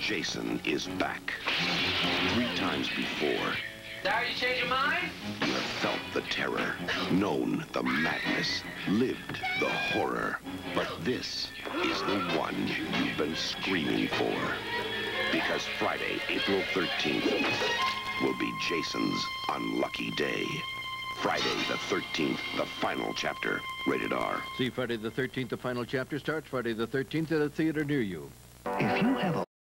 Jason is back. 3 times before, Sorry, you change your mind? you have felt the terror, known the madness, lived the horror. But this is the one you've been screaming for. Because Friday, April 13th, will be Jason's unlucky day. Friday the 13th, the final chapter. Rated R. See Friday the 13th, the final chapter starts Friday the 13th at a theater near you. If you have a